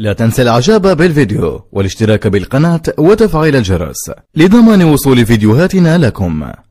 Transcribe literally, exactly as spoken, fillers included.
لا تنسى الاعجاب بالفيديو والاشتراك بالقناة وتفعيل الجرس لضمان وصول فيديوهاتنا لكم.